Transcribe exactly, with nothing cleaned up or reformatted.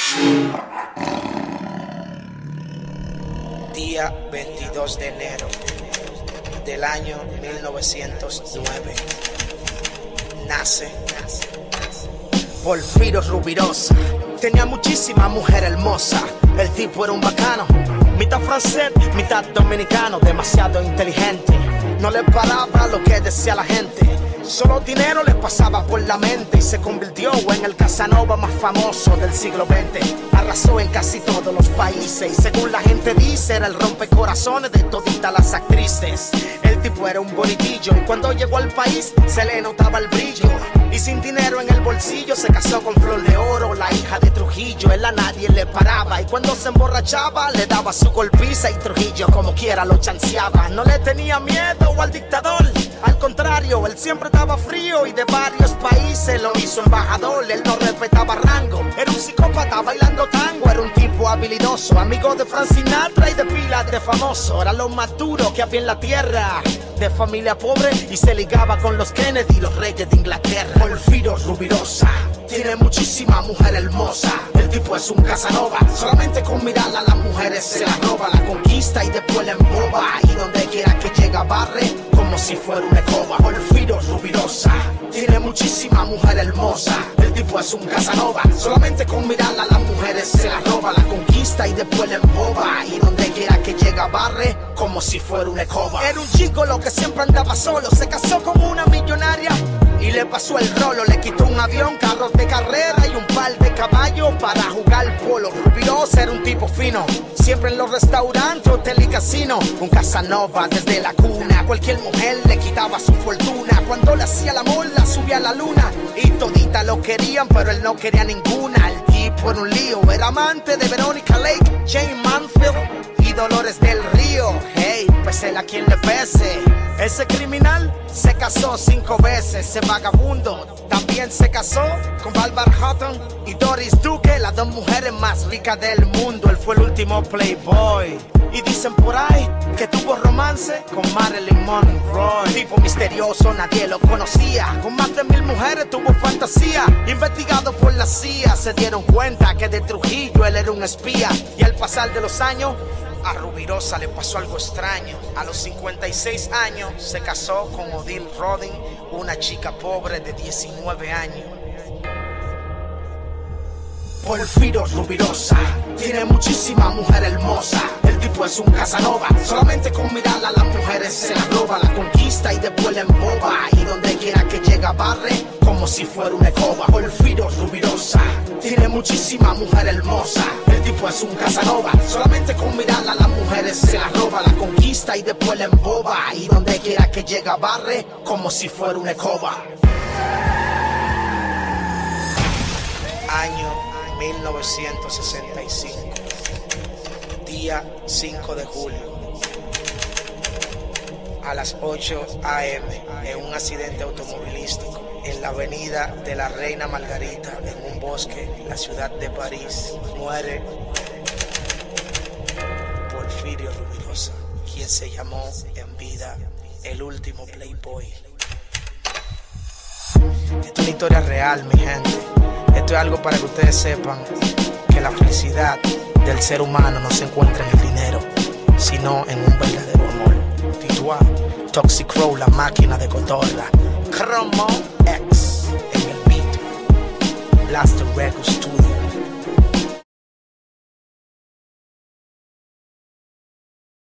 Día veintidós de enero del año mil novecientos nueve. Nace Porfirio Rubirosa. Tenía muchísima mujer hermosa. El tipo era un bacano, mitad francés, mitad dominicano, demasiado inteligente. No le paraba lo que decía la gente, solo dinero le pasaba por la mente y se convirtió en el Casanova más famoso del siglo veinte. Arrasó en casi todos los países y según la gente dice era el rompecorazones de toditas las actrices. El tipo era un bonitillo y cuando llegó al país se le notaba el brillo. Y sin dinero en el bolsillo se casó con Flor de Oro, la hija de Trujillo. Él a nadie le paraba y cuando se emborrachaba le daba su golpiza y Trujillo como quiera lo chanceaba. No le tenía miedo al dictador, al contrario, él siempre estaba frío y de varios países lo hizo embajador. Él no respetaba rango, era un psicópata bailando tango. Era un tipo habilidoso, amigo de Frank Sinatra y de pilas de famoso. Era lo más duro que había en la tierra, de familia pobre y se ligaba con los Kennedy, los reyes de Inglaterra. Porfirio Rubirosa tiene muchísima mujer hermosa. El tipo es un Casanova, solamente con mirarla a las mujeres se la roba, la conquista y después la emboba. Y donde quiera que llega barre como si fuera una escoba. Porfirio Rubirosa tiene muchísima mujer hermosa. El tipo es un Casanova, solamente con mirarla a las mujeres se la roba, la conquista y después la emboba. Y donde quiera que llega barre como si fuera una escoba. Era un chico lo que siempre andaba solo, se casó con una millonaria y le pasó el rolo. Le quitó un avión, carros de carrera y un par de caballos para jugar polo. Rubirosa era un tipo fino, siempre en los restaurantes, hotel y casino. Un Casanova desde la cuna, a cualquier mujer le quitaba su fortuna. Cuando le hacía el amor la subía a la luna y todita lo querían pero él no quería ninguna. El tipo era un lío, era amante de Veronica Lake, Jane Mansfield y Dolores del Río. Hey, pésela a quien le pese. Ese criminal se casó cinco veces. Ese vagabundo también se casó con Barbara Hutton y Doris Duke, las dos mujeres más ricas del mundo. Él fue el último playboy y dicen por ahí que tuvo romance con Marilyn Monroe. Tipo misterioso, nadie lo conocía. Con más de mil mujeres tuvo fantasía. Investigado por la C I A se dieron cuenta que de Trujillo él era un espía. Y al pasar de los años a Rubirosa le pasó algo extraño. A los cincuenta y seis años se casó con Odile Rodin, una chica pobre de diecinueve años. Porfirio Rubirosa tiene muchísima mujer hermosa. El tipo es un Casanova, solamente con mirarla a las mujeres se la roba, la conquista y después la emboba. Y donde quiera que llega barre como si fuera una escoba. Porfirio Rubirosa tiene muchísima mujer hermosa. El tipo es un Casanova, solamente con mirarla a las mujeres se la roba, la conquista y después la emboba. Y donde quiera que llega barre como si fuera una escoba. Año mil novecientos sesenta y cinco, día cinco de julio, a las ocho a eme, en un accidente automovilístico en la avenida de la Reina Margarita, en un bosque, en la ciudad de París, muere Porfirio Rubirosa, quien se llamó en vida el último playboy. Esta es una historia real, mi gente. Esto es algo para que ustedes sepan que la felicidad del ser humano no se encuentra en el dinero, sino en un verdadero amor. Titua, Toxic Crow, la máquina de cotorra. Cromo X en el beat. Blaster Record Studio.